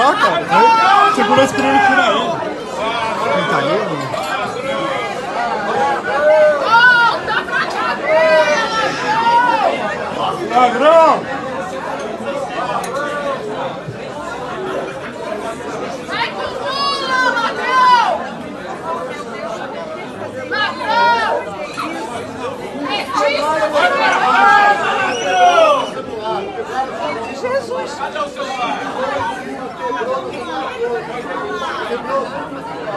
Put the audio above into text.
lá, cara. Segurança querendo tirar ele. Quem tá aí, mano? Ladrão! Vai com tudo, ladrão! Ladrão! Jesus! Cadê o celular?